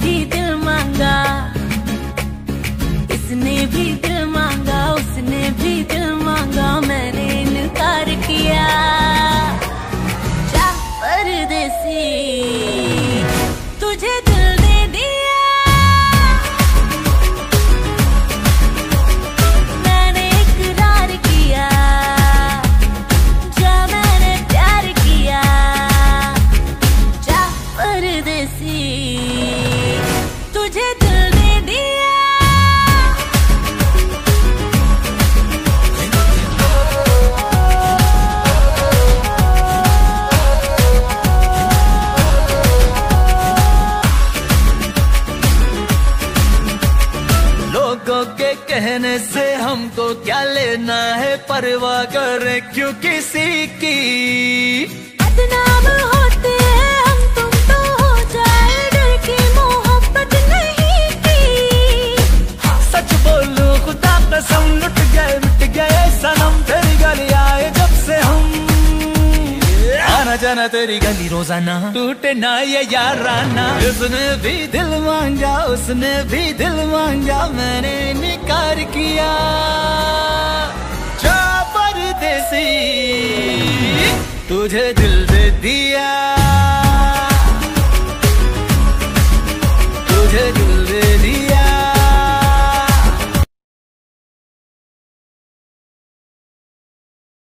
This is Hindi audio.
भी दिल मांगा, इसने भी दिल मांगा, उसने भी दिल मांगा, मैंने इनकार किया। जा परदेसी, तुझे दिल दे दिया, मैंने इकरार किया। जा मैंने प्यार किया, जा परदेसी, तुझे दिल दे दिया। लोगों के कहने से हमको क्या लेना है, परवाह करे क्यों किसी की। बदनाम होते हैं हम, तुम तो हो जाए, डर की मोहब्बत नहीं की। सच बोलूं खुदा कसम, लुट गए मिट गए सनम, तेरी गली आए जब से हम। आना जाना तेरी गली रोजाना, टूटे ना ये याराना। उसने भी दिल मांगा, उसने भी दिल मांगा, मैंने इनकार किया। जा परदेसी, तुझे दिल दे दिया, तुझे दिल दे दिया।